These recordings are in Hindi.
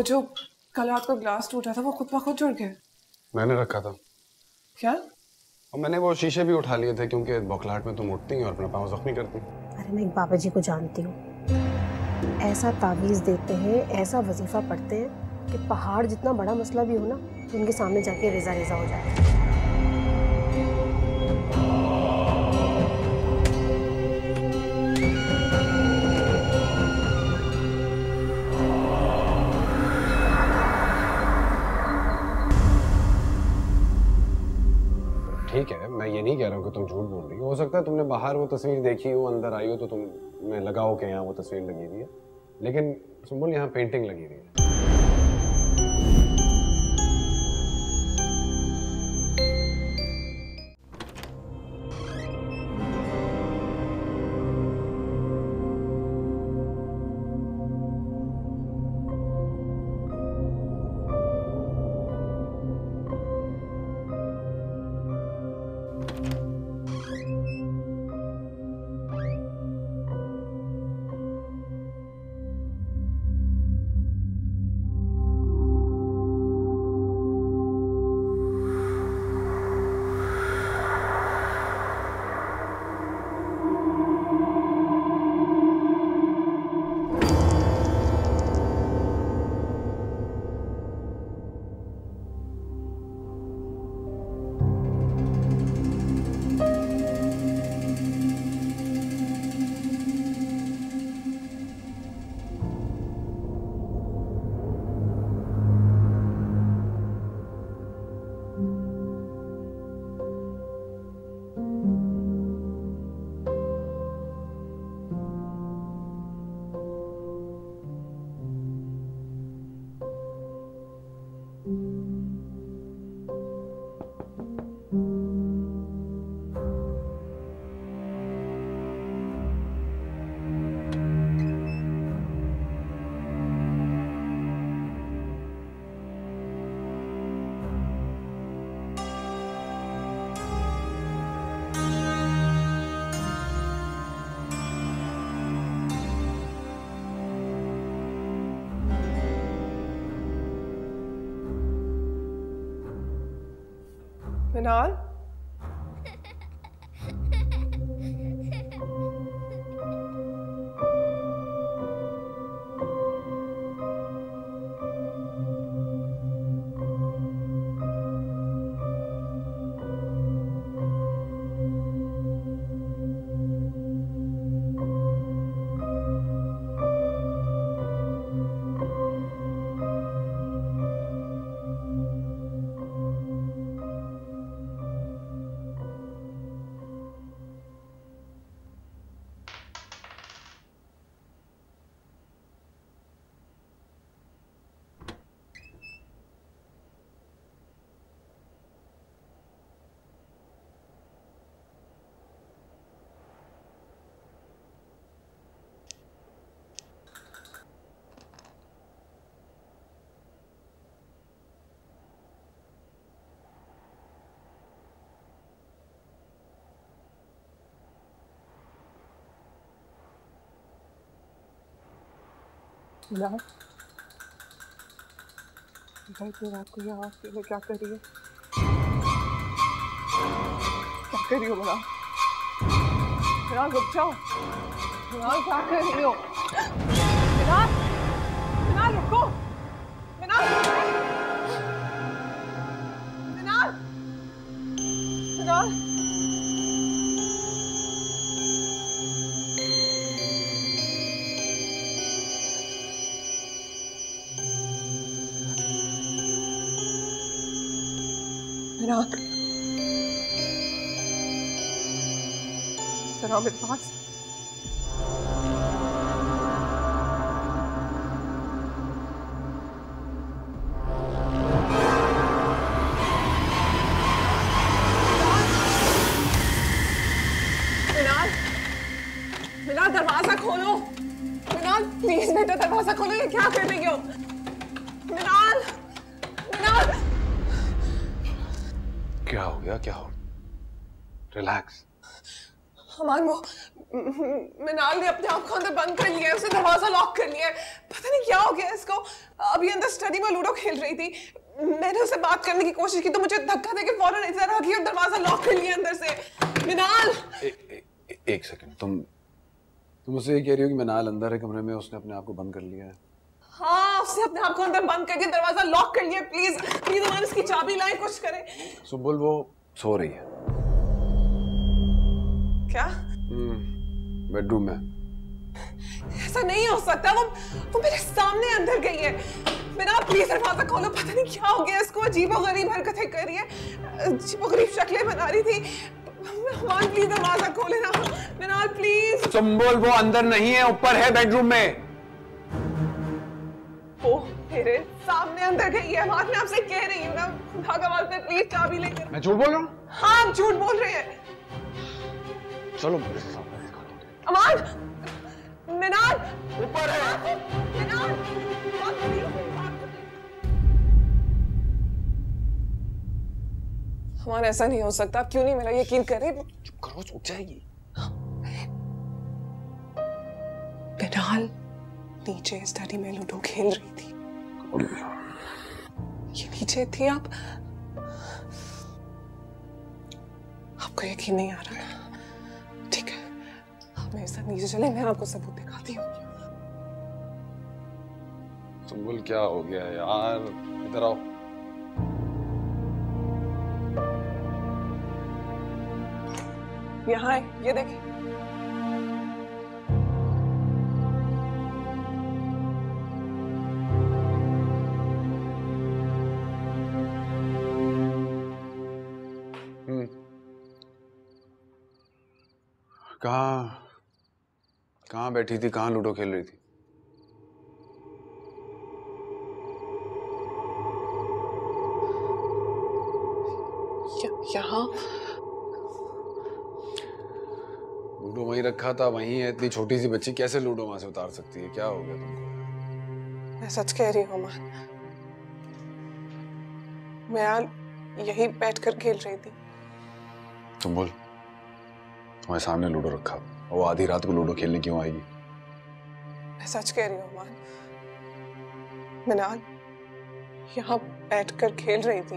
जो कल रात को ग्लास टूटा था वो खुद ब खुद जुड़ गया। मैंने रखा था। क्या? और मैंने वो शीशे भी उठा लिए थे क्योंकि बौखलाहट में तुम उठती हैं और अपना पाँव जख्मी करती हैं। अरे मैं एक बाबा जी को जानती हूँ, ऐसा तावीज़ देते हैं, ऐसा वजीफा पढ़ते हैं कि पहाड़ जितना बड़ा मसला भी हो ना तो उनके सामने जाके रेजा रेजा हो जाता है। ठीक है, मैं ये नहीं कह रहा हूँ कि तुम झूठ बोल रही हो सकता है तुमने बाहर वो तस्वीर देखी हो, अंदर आई हो तो तुम्हें लगा हो कि यहाँ वो तस्वीर लगी हुई है, लेकिन सुम्बुल यहाँ पेंटिंग लगी हुई है। मिनाल, मिनाल, भाई इतनी रात को यहाँ अकेले क्या कर रही है? क्या कर रही हो मिनाल? मिनाल रुक जाओ। मिनाल क्या कर रही हो? मिनाल, मिनाल रुको। मिनाल, मिनाल, मिनाल। मिनाल, मिनाल मेरे पास। मिनाल, मिनाल दरवाजा खोलो। मिनाल प्लीज बेटा दरवाजा खोलो, ये क्या कर रही हो? मिनाल, मिनाल। क्या हो गया? क्या हो? रिलैक्स। अमान, वो मिनाल ने अपने आप को अंदर बंद कर लिया है, उसने दरवाजा लॉक कर लिया है। पता नहीं क्या हो गया इसको। अभी अंदर स्टडी में लूडो खेल रही थी, मैंने उससे बात करने की कोशिश की तो मुझे धक्का देके फौरन इधर आ गई और दरवाजा लॉक कर लिया अंदर से। मिनाल एक सेकंड, तुम मुझसे ये कह रही हो कि मिनाल अंदर है कमरे में, उसने अपने आप को बंद कर लिया है? हाँ, उसने अपने आप को अंदर बंद करके दरवाजा लॉक कर लिया। प्लीज प्लीज अमान इसकी चाबी लाए, कुछ करें। सुबुल वो सो रही है। क्या? बेडरूम में। ऐसा नहीं हो सकता, वो मेरे सामने अंदर गई है। बिना प्लीज दरवाजा खोलो, पता नहीं क्या हो गया इसको, अजीबोगरीब हरकतें कर रही है, अजीबोगरीब शक्लें बना रही थी। अमान प्लीज दरवाजा खोले ना, मिनाल प्लीज। सुबुल वो अंदर नहीं है, ऊपर है बेडरूम में। वो मेरे सामने अंदर गई है। अमान मैं आपसे कह रही हूँ ना, खुदा का वास्ते प्लीज चाबी लेकर। मैं झूठ बोल रहा हूँ? हाँ आप झूठ बोल रहे हैं। चलो अमान, मिनाल ऊपर है। मिनाल अमान ऐसा नहीं हो सकता, आप क्यों नहीं मेरा यकीन करें? चुप करो, उठ जाएगी। मिनाल नीचे स्टडी में लूडो खेल रही थी, ये नीचे थी। आपको यकीन नहीं आ रहा ना? ठीक है, आप मेरे साथ नीचे चले, मैं आपको सबूत दिखाती हूँ। सुबुल क्या हो गया यार, इधर आओ। यहाँ है, ये देखिए। कहाँ बैठी थी, कहाँ लूडो खेल रही थी? यहाँ लूडो वहीं रखा था, वहीं है। इतनी छोटी सी बच्ची कैसे लूडो वहां से उतार सकती है? क्या हो गया तुमको? मैं सच कह रही हूँ अमान, मैं यार यही बैठकर खेल रही थी। तुम बोल, तुम्हारे सामने लूडो रखा, वो आधी रात को लूडो खेलने क्यों आएगी? मैं सच कह रही हूँ अमान, मिनाल यहाँ बैठकर खेल रही थी।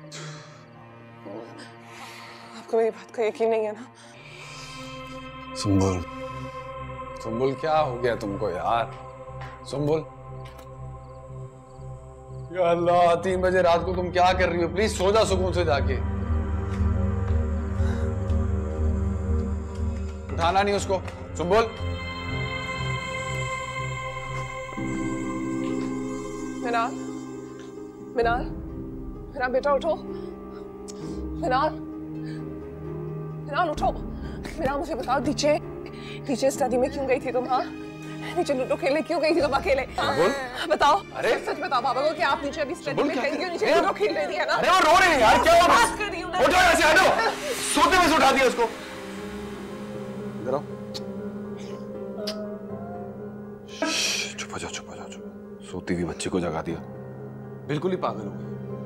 आपको मेरी बात का यकीन नहीं है ना? सुंबुल, सुंबुल क्या हो गया तुमको यार? सुंबुल, या अल्लाह, 3 बजे रात को तुम क्या कर रही हो? प्लीज सो जा सुकून से जाके। उठाना नहीं उसको। सुंबुल, मिनाल, मिनाल, मिनाल बेटा उठो। मिनाल, मिनाल उठो। मिनाल मुझे बताओ, नीचे स्टडी में क्यों गई थी तुम? हाँ, नीचे लूडो खेलने क्यों गई थी तुम अकेले? बोल, बताओ। अरे सच बताओ पापा को कि आप नीचे अभी स्टडी में कहीं क्यों नीचे लूडो खेल रही थी, है ना? अरे वो रो रही है यार, क्या हुआ? बात कर रही हूँ ना। उठो यहाँ से, हटो। सोते में से उठा दिया उसको। इधर आओ। चुप हो जाओ, चुप हो जाओ, चुप। सोती हुई बच्ची को जगा दिया, बिल्कुल ही पागल हो गई।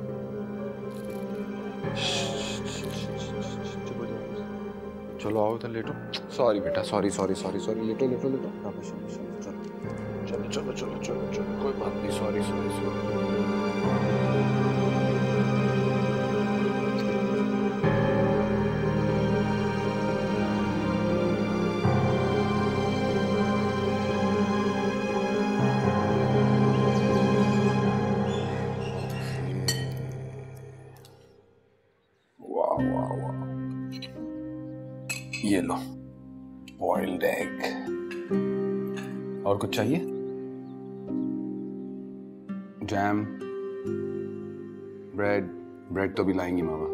चुप हो जाओ। चलो आओ इधर लेटो। सॉरी बेटा, सॉरी सॉरी सॉरी सॉरी, लेटो लेटो लेटो। चलो चलो चलो चलो चलो, कोई बात नहीं, सॉरी सॉरी सॉरी। ये लो, बॉइल्ड एग। और कुछ चाहिए? Jam, bread? ब्रेड तो भी लाएंगी मामा।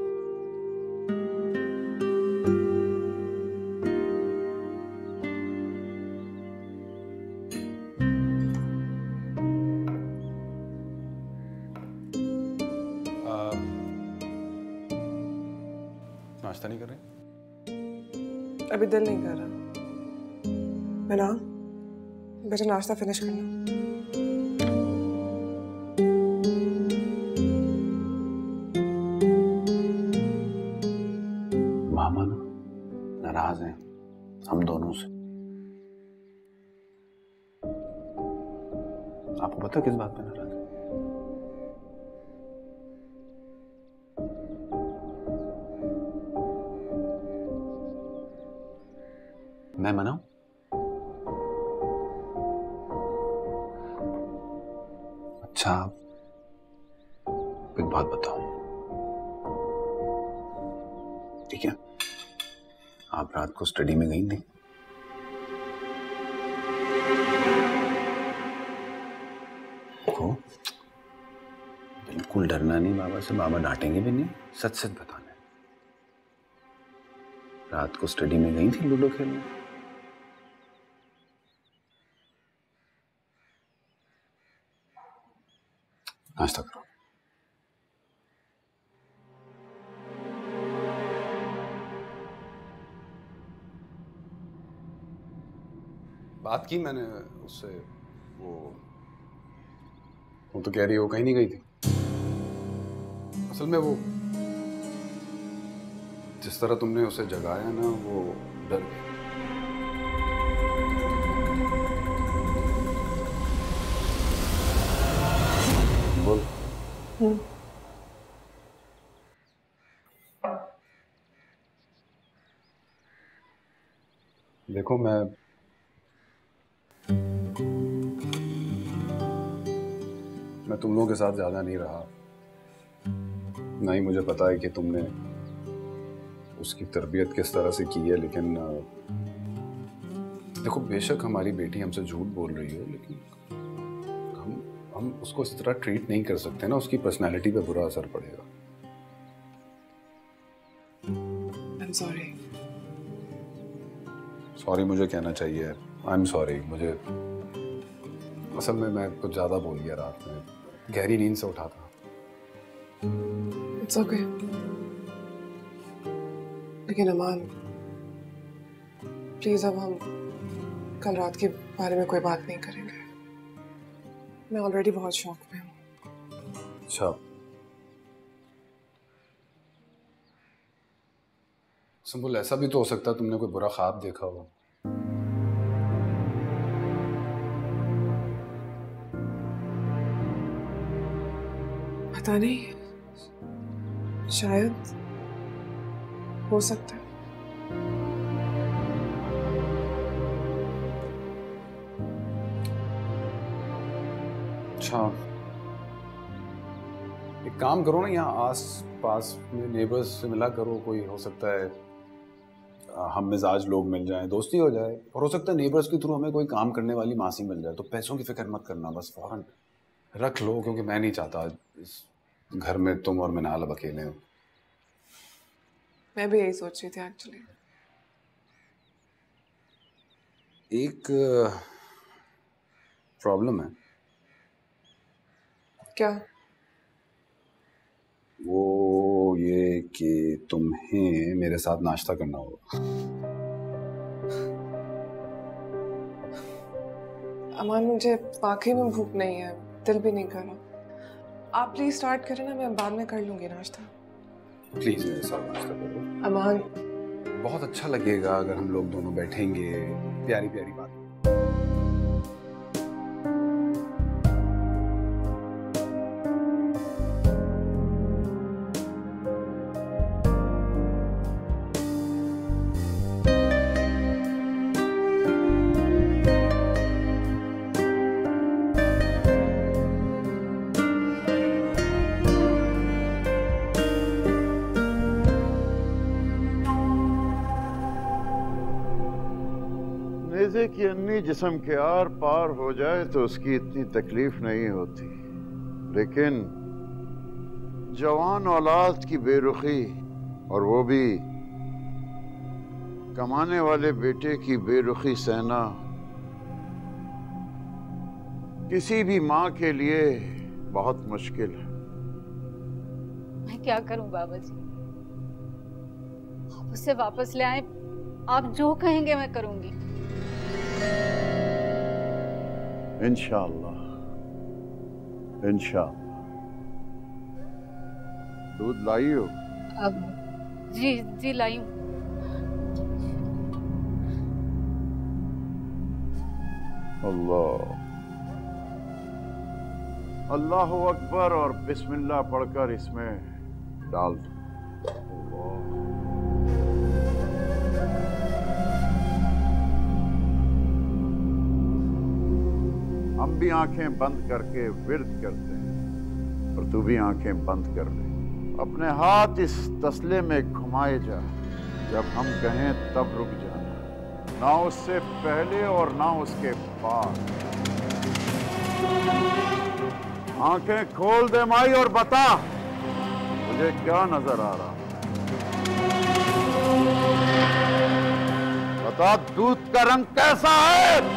नाश्ता नहीं कर रहे? अभी दिल नहीं कर रहा। मिनाल, बेटा नाश्ता फिनिश करना। मामा ना नाराज हैं हम दोनों से। बता किस बात पे नाराज है? मैं मनाऊं? अच्छा, एक बात बताओ, ठीक है? आप रात को स्टडी में गई नहीं? हो? बिल्कुल डरना नहीं बाबा से, बाबा डांटेंगे भी नहीं, सच सच बताना है। रात को स्टडी में गई थी लूडो खेलने? नाश्ता करो। बात की मैंने उससे, वो तो कह रही है वो कहीं नहीं गई थी। असल में वो जिस तरह तुमने उसे जगाया ना, वो डर गई। बोल। देखो मैं तुम लोगों के साथ ज्यादा नहीं रहा, ना ही मुझे पता है कि तुमने उसकी तरबियत किस तरह से की है, लेकिन देखो बेशक हमारी बेटी हमसे झूठ बोल रही हो, लेकिन हम उसको इस तरह ट्रीट नहीं कर सकते ना, उसकी पर्सनालिटी पे बुरा असर पड़ेगा। I'm sorry. सॉरी मुझे कहना चाहिए, आई एम सॉरी। मुझे असल में मैं कुछ ज्यादा बोल गया रात में, गहरी नींद से उठा था। It's okay. लेकिन अमान, प्लीज अब हम कल रात के बारे में कोई बात नहीं करेंगे। मैं ऑलरेडी बहुत शौक में हूँ। अच्छा, संबुल ऐसा भी तो हो सकता है तुमने कोई बुरा ख्वाब देखा हो। पता नहीं, शायद हो सकता है। अच्छा, एक काम करो ना, यहाँ आस पास में नेबर्स से मिला करो, कोई हो सकता है हम मिजाज लोग मिल जाएं, दोस्ती हो जाए, और हो सकता है नेबर्स के थ्रू हमें कोई काम करने वाली मासी मिल जाए। तो पैसों की फिक्र मत करना, बस फौरन रख लो, क्योंकि मैं नहीं चाहता इस घर में तुम और मिनाल अब अकेले हो। मैं भी यही सोच रही थी एक्चुअली। एक प्रॉब्लम है। क्या? वो ये कि तुम्हें मेरे साथ नाश्ता करना होगा। अमान, मुझे वाकई में भूख नहीं है, दिल भी नहीं कर रहा। आप प्लीज स्टार्ट करें ना, मैं बाद में कर लूंगी नाश्ता। प्लीज मेरे साथ नाश्ता करो। अमान, बहुत अच्छा लगेगा अगर हम लोग दोनों बैठेंगे, प्यारी प्यारी बात। नेज़े की अन्नी जिस्म के आर पार हो जाए तो उसकी इतनी तकलीफ नहीं होती, लेकिन जवान औलाद की बेरुखी, और वो भी कमाने वाले बेटे की बेरुखी सहना किसी भी माँ के लिए बहुत मुश्किल है। मैं क्या करूं बाबा जी, आप उसे वापस ले आए, आप जो कहेंगे मैं करूंगी। इंशाअल्लाह, इंशाअल्लाह। दूध लाई हो? अब जी जी लाई हूं। अल्लाह, अल्लाह अकबर और बिस्मिल्लाह पढ़कर इसमें डाल दो। हम भी आंखें बंद करके विर्द करते हैं और तू भी आंखें बंद कर ले। अपने हाथ इस तसले में घुमाए जा, जब हम कहें तब रुक जाना, ना उससे पहले और ना उसके बाद। आंखें खोल दे माई और बता मुझे क्या नजर आ रहा। बता दूध का रंग कैसा है?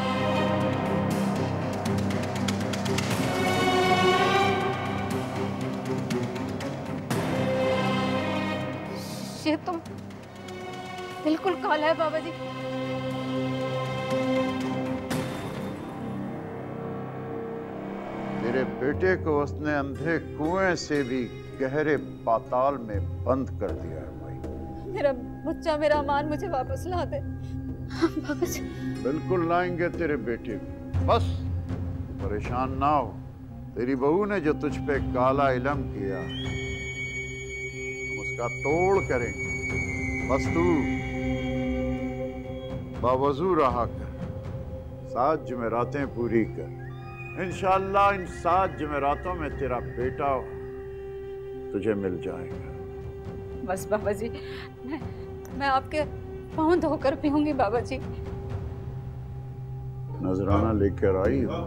ये तो बिल्कुल काला है बाबा जी। तेरे बेटे को उसने अंधे कुएं से भी गहरे पाताल में बंद कर दिया है भाई। मेरा बच्चा, मेरा अमान मुझे वापस ला दे बाबा जी। बिल्कुल लाएंगे तेरे बेटे को, बस परेशान ना हो। तेरी बहू ने जो तुझ पे काला इलम किया हम उसका तोड़ करेंगे। बस तू बावजू रहा कर, 7 जुमेरातें पूरी कर। इंशाअल्लाह इन 7 जुमेरातों में तेरा बेटा तुझे मिल जाएगा। बस बाबा जी, मैं आपके पाँव धोकर पीऊंगी बाबा जी। नजराना लेकर आई हो?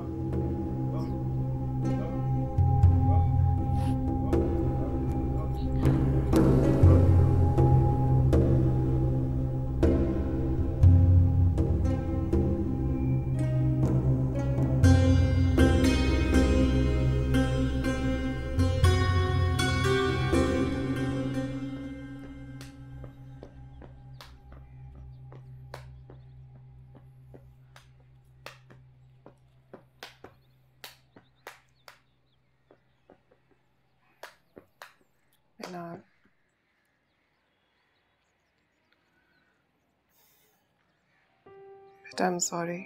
बेटा, I'm sorry।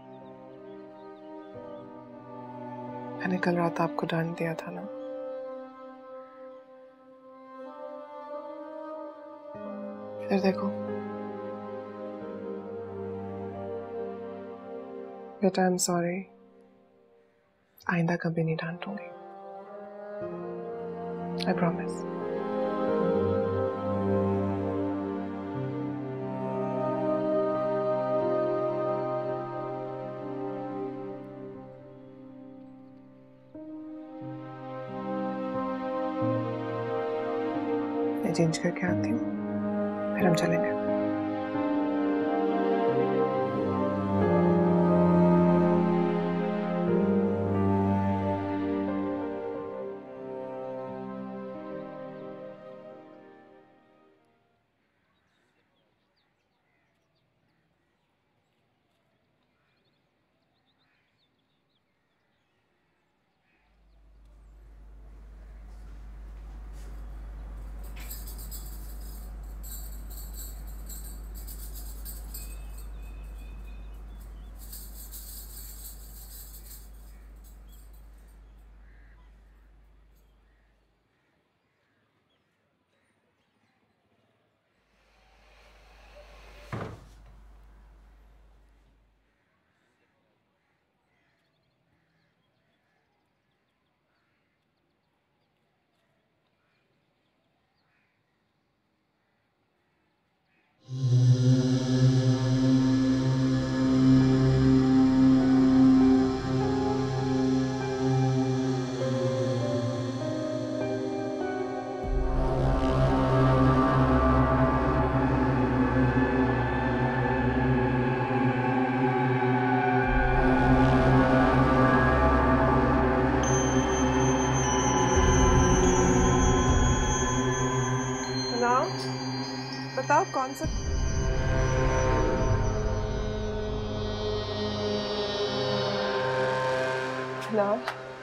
मैंने कल रात आपको डांट दिया था ना। इधर देखो बेटा, I'm sorry। आइंदा कभी नहीं डांटूंगी। I promise। मैं चेंज करके आती हूँ, फिर हम चलेंगे। बताओ कौन सा? ना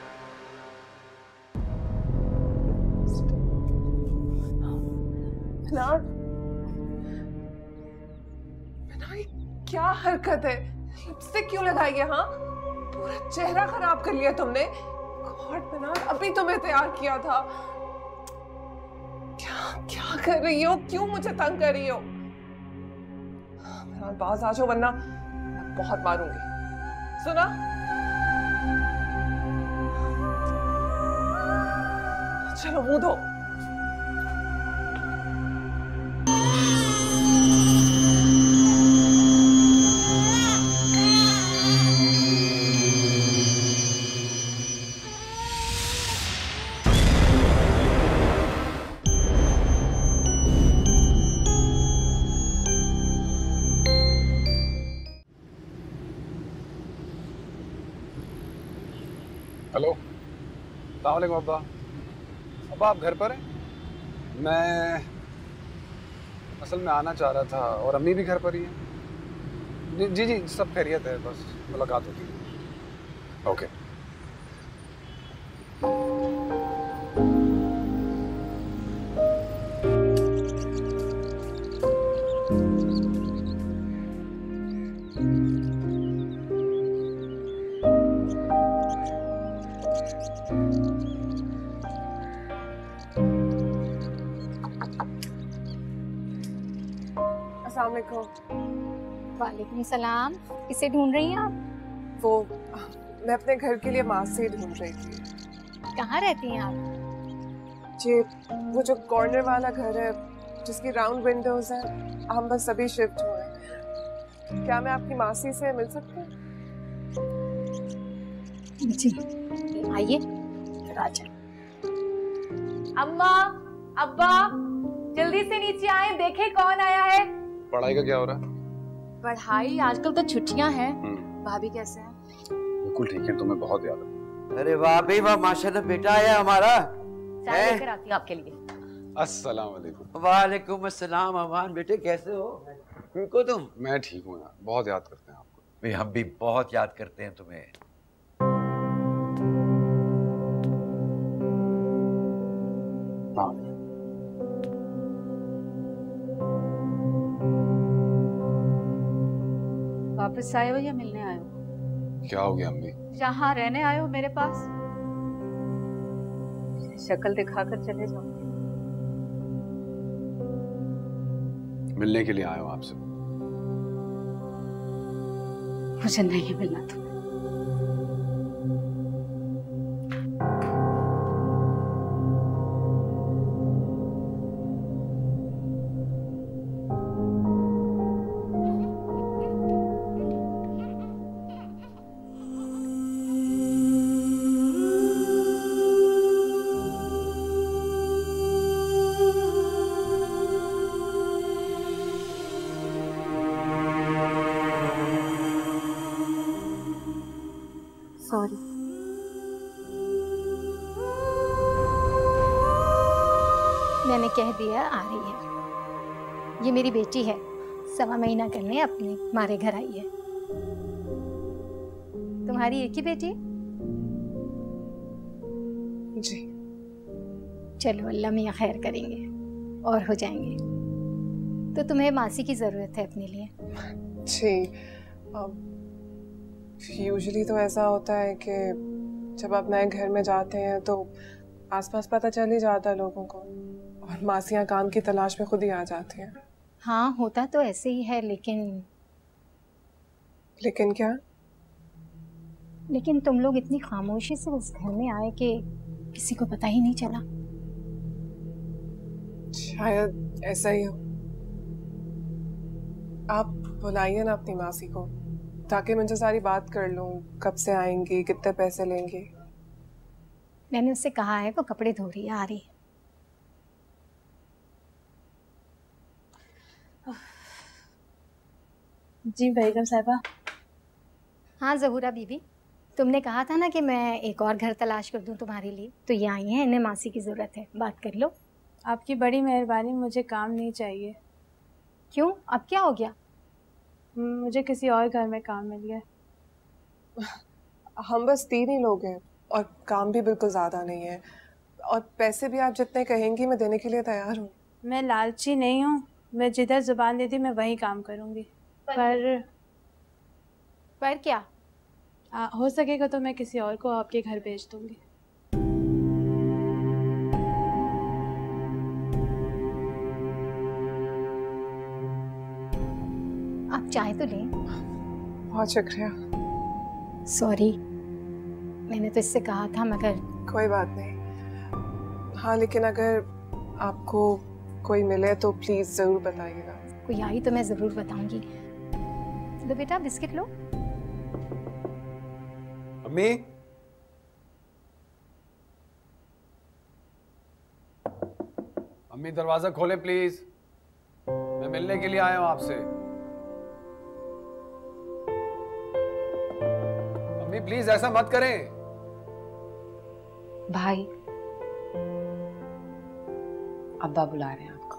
क्या हरकत है? लिपस्टिक क्यों लगाई है? हाँ, पूरा चेहरा खराब कर लिया तुमने। और मैंने अभी तुम्हें तैयार किया था। क्या क्या कर रही हो? क्यों मुझे तंग कर रही हो? मेरा बाज आ जाओ वरना मैं बहुत मारूंगी। सुना? चलो मुंह धो। हेलो, अस्सलाम वालेकुम अब्बा। अब्बा आप घर पर हैं? मैं असल में आना चाह रहा था और अम्मी भी घर पर ही हैं। जी जी सब खैरियत है, बस मुलाकात होती है। ओके। अस्सलाम वालेकुम। वालेकुम सलाम। किसे ढूंढ रही हैं आप? वो मैं अपने घर के लिए मासी ढूंढ रही थी। कहाँ रहती हैं आप? जी वो जो कॉर्नर वाला घर है जिसकी राउंड विंडोज है, हम बस अभी शिफ्ट हुए हैं। क्या मैं आपकी मासी से मिल सकती हूँ? जी आइए, राजा। अम्मा, अब्बा, जल्दी से नीचे आए, देखें कौन आया है। पढ़ाई का क्या हो रहा है? पढ़ाई आजकल तो छुट्टियां हैं। भाभी कैसे हैं? बिल्कुल ठीक है, तुम्हें बहुत याद है। अरे वाह भाई वाह, माशाल्लाह बेटा आया हमारा। चाय लेकर आती हूँ आपके लिए। अस्सलाम वालेकुम। वालेकुम अस्सलाम। अमान बेटे कैसे हो? ठीक हो तुम? मैं ठीक हूँ यार, बहुत याद करते हैं आपको। भाई हम भी बहुत याद करते हैं तुम्हें। हाँ वापस आए हो या मिलने आए हो? क्या हो गया अम्मी? यहाँ रहने आए हो मेरे पास? शक्ल दिखाकर चले जाओ। मिलने के लिए आया हूँ आपसे। मुझे नहीं मिलना तुम्हें। सॉरी। मैंने कह दिया आ रही है। ये मेरी बेटी है, 1.25 महीना करने अपने हमारे घर आई है। तुम्हारी एक ही बेटी? जी। चलो अल्लाह मियाँ खैर करेंगे और हो जाएंगे। तो तुम्हें मासी की ज़रूरत है अपने लिए? जी यूजुअली तो ऐसा होता है कि जब आप नए घर में जाते हैं तो आसपास पता चल ही जाता है लोगों को, और मासियाँ काम की तलाश में खुद ही आ जाती हैं। हाँ होता तो ऐसे ही है, लेकिन क्या? लेकिन तुम लोग इतनी खामोशी से उस घर में आए कि किसी को पता ही नहीं चला। शायद ऐसा ही हो। आप बुलाइए ना अपनी मासी को ताकि मैं उनसे सारी बात कर लूं, कब से आएंगी, कितने पैसे लेंगे। मैंने उससे कहा है वो कपड़े धो रही है, आ रही है। जी बेगम साहिबा। हाँ ज़हूरा बीबी, तुमने कहा था ना कि मैं एक और घर तलाश कर दूं तुम्हारे लिए, तो ये आई हैं, इन्हें मासी की ज़रूरत है, बात कर लो। आपकी बड़ी मेहरबानी, मुझे काम नहीं चाहिए। क्यों, अब क्या हो गया? मुझे किसी और घर में काम मिल गया। हम बस 3 ही लोग हैं और काम भी बिल्कुल ज़्यादा नहीं है, और पैसे भी आप जितने कहेंगी मैं देने के लिए तैयार हूँ। मैं लालची नहीं हूँ, मैं जिधर जुबान देती मैं वही काम करूँगी। पर क्या? हो सकेगा तो मैं किसी और को आपके घर भेज दूँगी। चाय तो लें। बहुत शुक्रिया। सॉरी, मैंने तो इससे कहा था, मगर कोई बात नहीं। हाँ, लेकिन अगर आपको कोई मिले तो प्लीज जरूर बताइएगा। कोई आई तो मैं जरूर बताऊंगी। लो बेटा, बिस्किट लो। अम्मी, अम्मी दरवाजा खोले प्लीज, मैं मिलने के लिए आया हूं आपसे। अम्मी प्लीज ऐसा मत करें। भाई, अब्बा बुला रहे हैं आपको।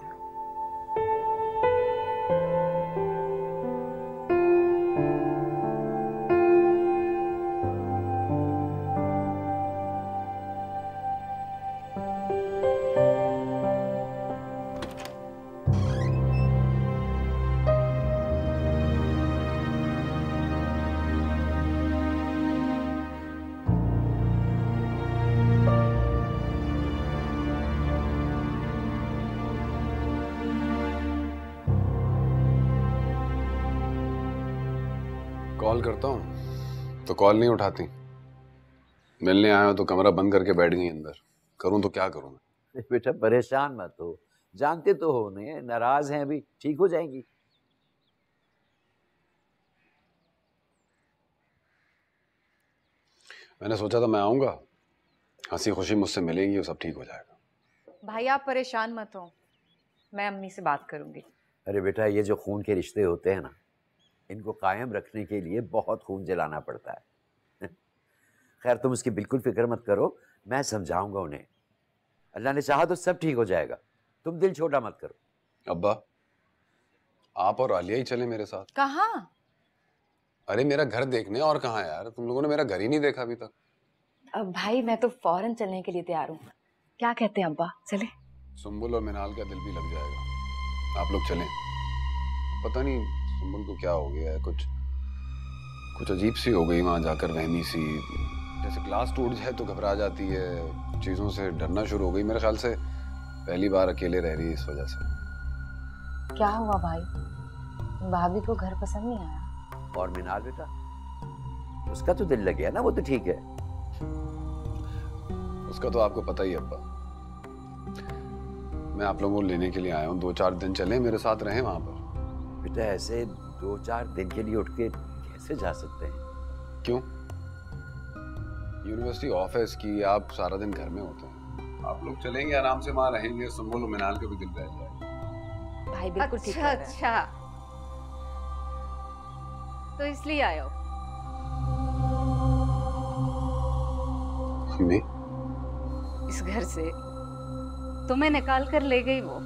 कॉल करता हूँ तो कॉल नहीं उठाती, मिलने आया तो कमरा बंद करके बैठ गई अंदर। करूँ तो क्या करूँ मैं? बेटा परेशान मत हो, जानते तो हो उन्हें, नाराज हैं अभी, ठीक हो जाएंगी। मैंने सोचा था मैं आऊंगा, हंसी खुशी मुझसे मिलेंगी और सब ठीक हो जाएगा। भाई आप परेशान मत हो, मैं अम्मी से बात करूंगी। अरे बेटा, ये जो खून के रिश्ते होते हैं ना, इनको कायम रखने के लिए बहुत खून जलाना पड़ता है। खैर तुम उसकी बिल्कुल फिक्र मत करो, मैं समझाऊंगा उन्हें। अल्लाह ने चाहा तो सब ठीक हो जाएगा, तुम दिल छोटा मत करो। अब्बा, आप और आलिया ही चले मेरे साथ। कहाँ? अरे मेरा घर देखने, और कहाँ यार, तुम लोगों ने मेरा घर ही नहीं देखा अभी तक। अब भाई मैं तो फौरन चलने के लिए तैयार हूँ, क्या कहते हैं अब्बा, चले? सुंबुल और मिनाल का दिल भी लग जाएगा, आप लोग चलें। पता नहीं सुंबुल को क्या हो गया है, कुछ अजीब सी हो गई वहां जाकर, वहमी सी, जैसे ग्लास टूट जाए तो घबरा जाती है, चीजों से डरना शुरू हो गई। मेरे ख्याल से पहली बार अकेले रह रही है इस वजह से। क्या हुआ भाई, भाभी को घर पसंद नहीं आया? और मिनाल बेटा, उसका तो दिल लग गया ना, वो तो ठीक है। उसका तो आपको पता ही है अब्बा। मैं आप लोगों को लेने के लिए आया हूँ, 2-4 दिन चले मेरे साथ रहें वहां पर। बेटा ऐसे 2-4 दिन के लिए उठ के कैसे जा सकते हैं? क्यों? यूनिवर्सिटी ऑफिस की, आप सारा दिन घर में होते हैं, आप लोग चलेंगे आराम से, वहां रहेंगे, सुंबुल और मिनाल का भी दिल रह जाएगा। भाई बिल्कुल ठीक है। अच्छा, तो इसलिए आए हो? मैं इस घर से तुम्हें निकाल कर ले गई वो,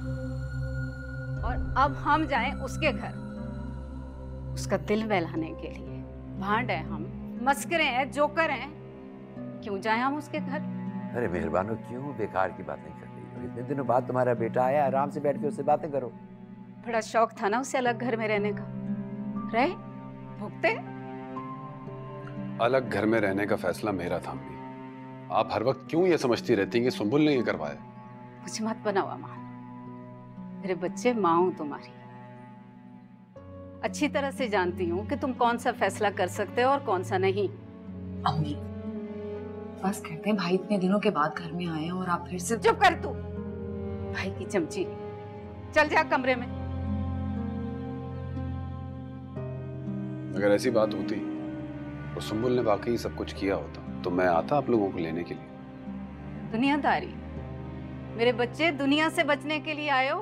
और अब हम जाएं उसके घर, उसका दिल बहलाने के लिए। भांड है हम, मस्करे हैं, जोकर हैं, क्यों जाएं हम उसके घर? अरे मेहरबानो, क्यों बेकार की बातें कर रही हो? इतने दिनों बाद तुम्हारा बेटा आया, आराम से बैठ के उससे बातें करो। बड़ा शौक था ना उसे अलग घर में रहने का, रहे भुगते। अलग घर में रहने का फैसला मेरा था अम्मी, आप हर वक्त क्यों ये समझती रहती हैं कि सुंबुल ने ये करवाया? मुझे मत बनाओ अमान, मेरे बच्चे, माँ हूं तुम्हारी, अच्छी तरह से जानती हूँ कि तुम कौन सा फैसला कर सकते हो और कौन सा नहीं। अम्मी बस कहते हैं, भाई इतने दिनों के बाद घर में आए हैं और आप फिर से। चुप कर तू, भाई की चमची, चल जा कमरे में। अगर ऐसी बात होती और सुंबुल ने वाकई सब कुछ किया होता तो मैं आता आप लोगों को लेने के लिए। दुनियादारी, मेरे बच्चे दुनिया से बचने के लिए आए हो?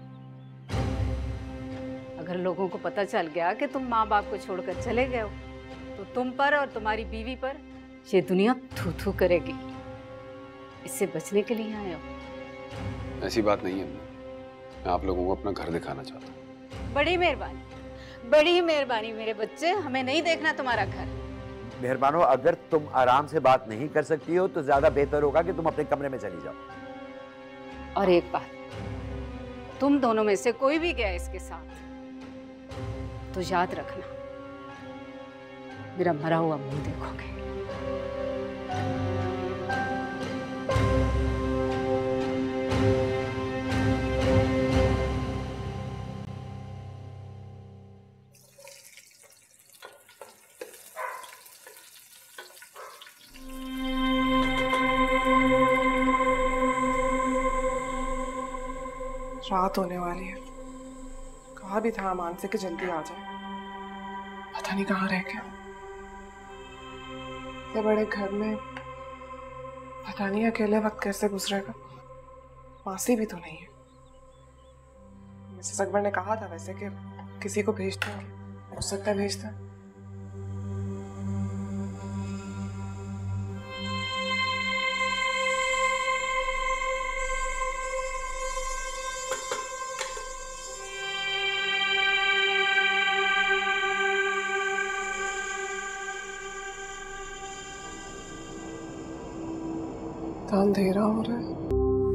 अगर लोगों को पता चल गया कि तुम माँ बाप को छोड़कर चले गए हो, तो तुम पर और तुम्हारी बीवी पर ये दुनिया थू थू करेगी। इससे बचने के लिए आए हो? ऐसी बात नहीं है, मैं आप लोगों को अपना घर दिखाना चाहता हूँ। बड़ी मेहरबानी, बड़ी मेहरबानी मेरे बच्चे, हमें नहीं देखना तुम्हारा घर। मेहरबानो, अगर तुम आराम से बात नहीं कर सकती हो तो ज्यादा बेहतर होगा कि तुम अपने कमरे में चली जाओ। और एक बात, तुम दोनों में से कोई भी गया इसके साथ तो याद रखना, मेरा मरा हुआ मुंह देखोगे। रात होने वाली है। कहा भी था अमान से कि जल्दी आ जाए, पता नहीं कहाँ रह गया। इतने बड़े घर में पता नहीं अकेले वक्त कैसे गुजरेगा। मासी भी तो नहीं है। मिसेस अकबर ने कहा था वैसे कि किसी को भेज देंगे, हो सकता है भेज दें। तो अंधेरा हो रहा है।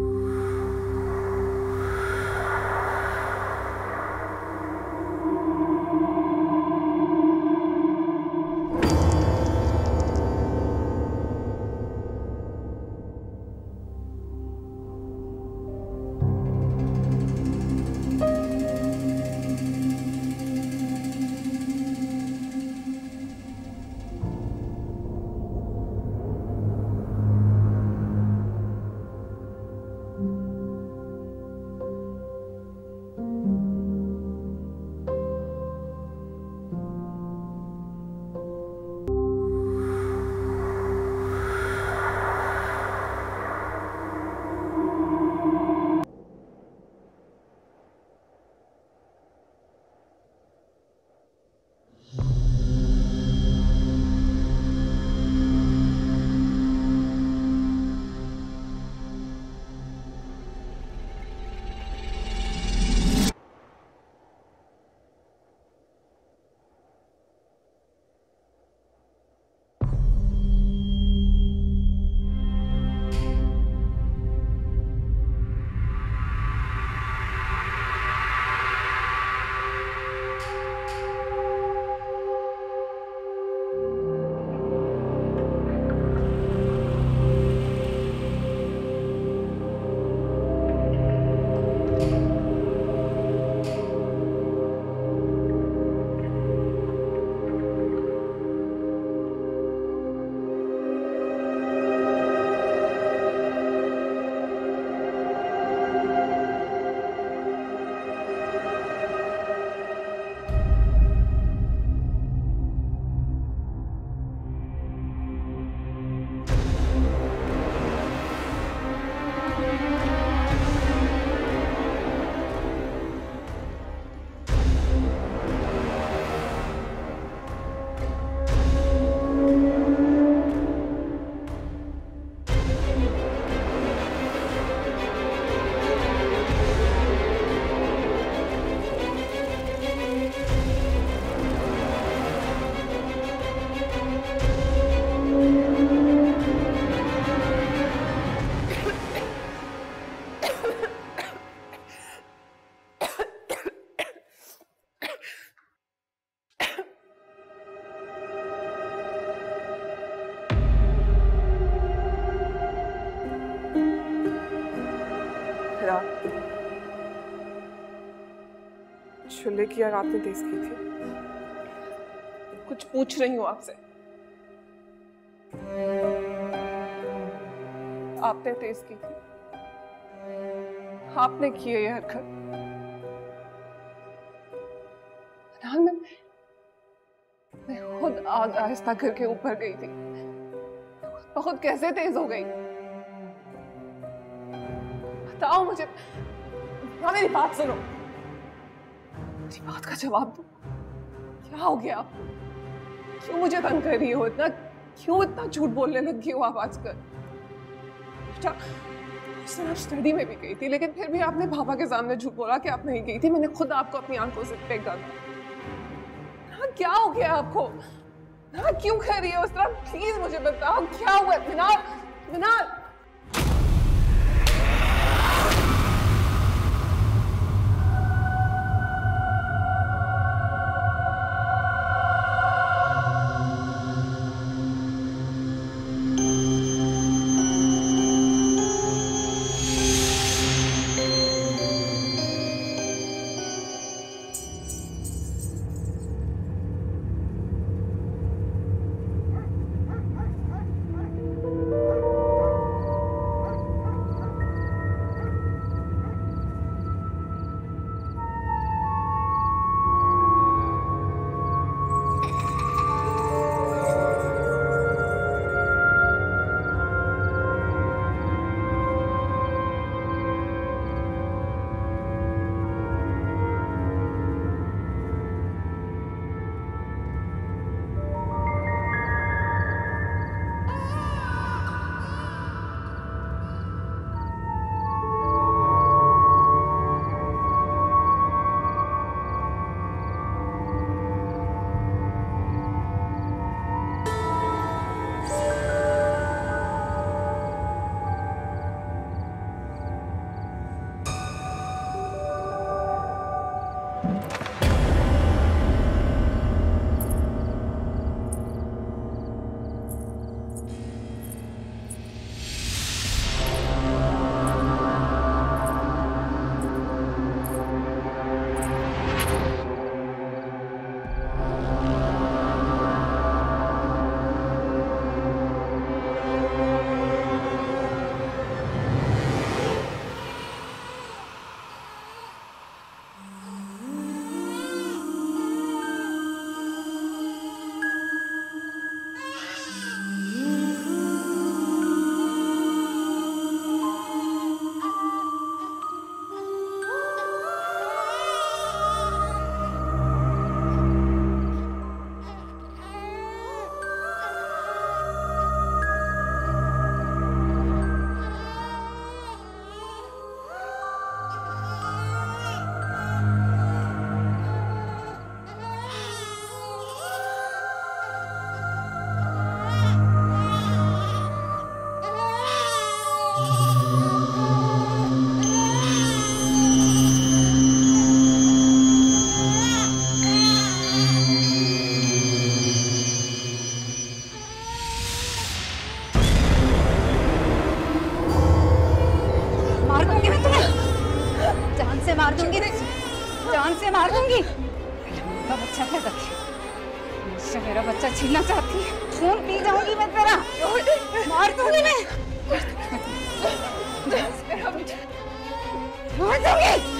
चूल्हे की आग आपने तेज की थी। कुछ पूछ रही हूँ आपसे। आपने तेज की थी, आपने की है ये हरकत। मैं खुद आग आहिस्ता करके ऊपर गई थी, बहुत कैसे तेज हो गई बताओ मुझे। ना मेरी बात सुनो, मेरी बात का जवाब दो। क्या हो गया? क्यों मुझे तंग कर रही हो इतना? क्यों इतना झूठ बोलने लगी हो आप आजकल? अच्छा, उस दिन आप स्टडी में भी गई थी, लेकिन फिर भी आपने पापा के सामने झूठ बोला कि आप नहीं गई थी। मैंने खुद आपको अपनी आंखों से देखा था। हाँ, क्या हो गया आपको? हाँ, क्यों कर रही है उस तरह? प्लीज मुझे बताओ क्या हुआ? मिनाल, मिनाल। जान से मार दूंगी, जान से मार दूंगी। मेरा बच्चा पैदा किया, मुझसे मेरा बच्चा छीनना चाहती है, खून पी जाऊंगी मैं तेरा, मार दूंगी मैं, मार दूंगी।